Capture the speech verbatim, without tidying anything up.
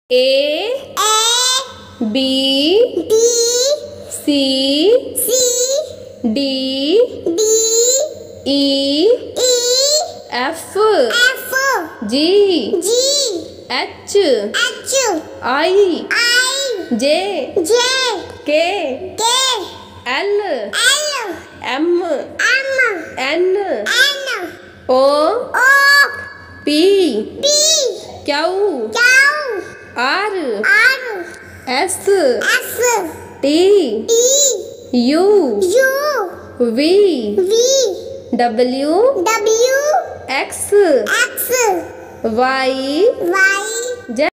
A A B B C C D D E E F F G G H H I I J J K K L L M M N N O O P P Q Q R R S S T T U U V V W W X X Y Y